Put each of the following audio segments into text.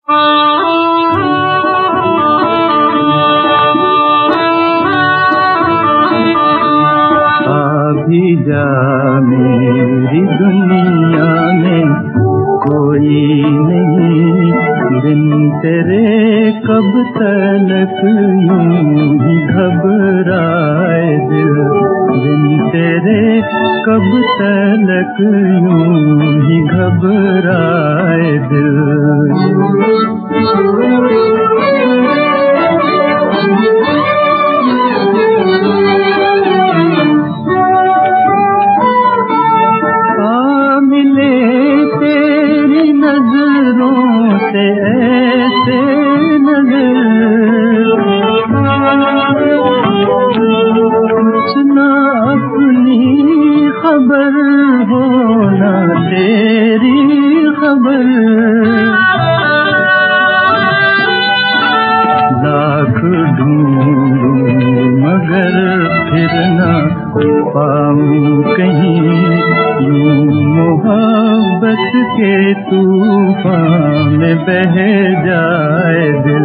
भी जा मेरी दुनिया में कोई नहीं, दिन तेरे कब तक यूं ही घबराए दिल, दिन तेरे कब तक यूं ही घबराए दिल। ऐसे नजर कुछ ना अपनी खबर हो ना तेरी खबर, लाख ढूंढूं मगर फिर ना पाऊं कहीं, यूं मोहब्बत के तूफान में बह जाए दिल।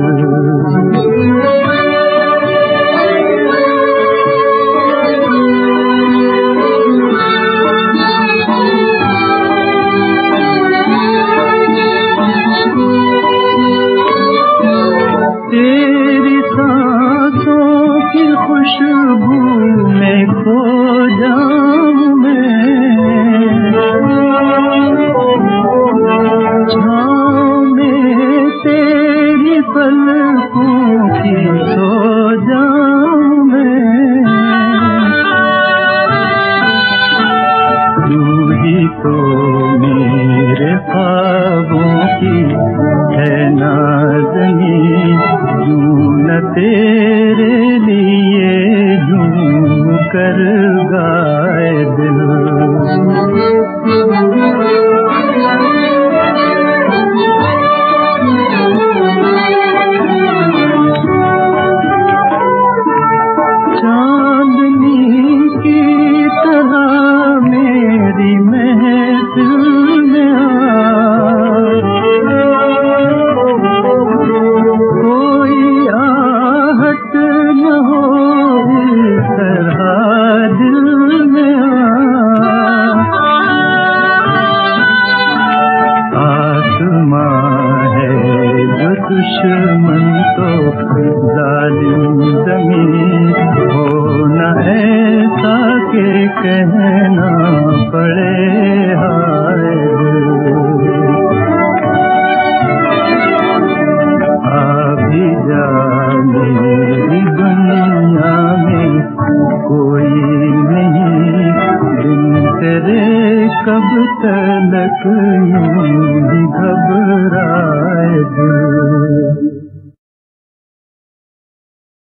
तेरी सांसों की खुशबू में खो जाऊं मैं, छाँव में तेरी पलकों की सो जाऊं मैं। तू ही तो मेरे ख्वाबों की है नाज़नी, यूं न तेरे लिए झूम कर गाए दिल। चांदनी की तरह मेरी महफिल में आ, कोई आहट न हो इस तरह दिल में आ। आसमां है जो दुश्मन तो जालिम ज़मीन, हो न ऐसा के कहना पड़े हाय दिल। आ भी जा मेरी दुनिया में कोई नहीं, दिन तेरे कब तक यूं ही